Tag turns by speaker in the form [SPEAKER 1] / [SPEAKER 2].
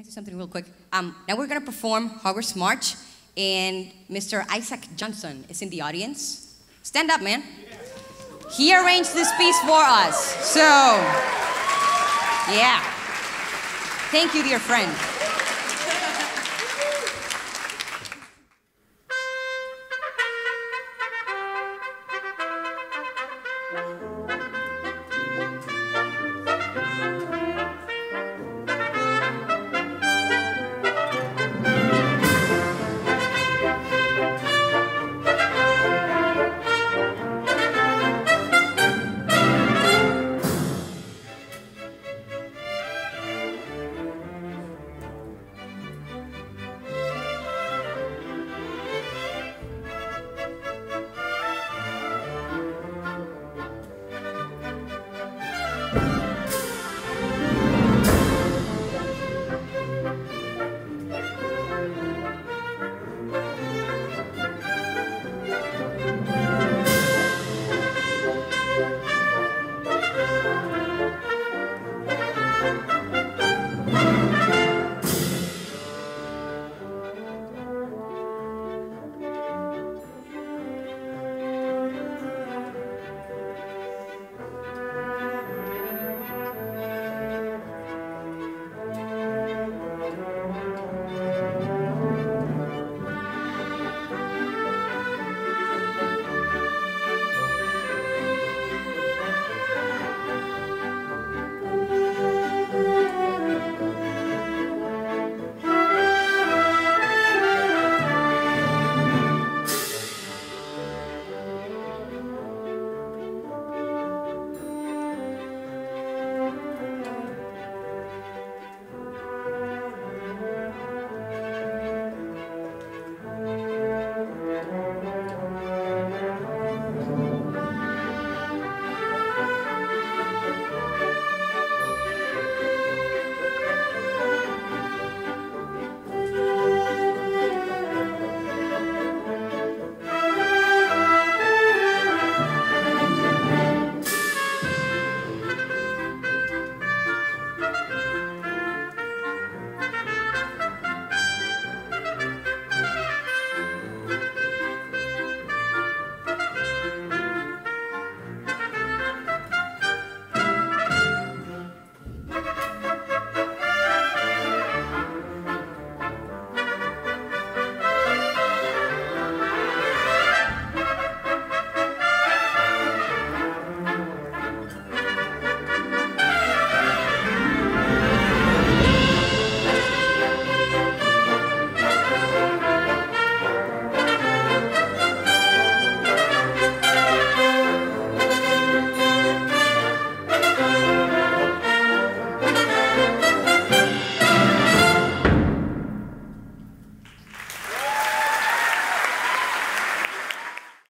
[SPEAKER 1] I say something real quick? Now we're gonna perform Hogwarts March, and Mr. Isaac Johnson is in the audience. Stand up, man. He arranged this piece for us, so yeah. Thank you, dear friend.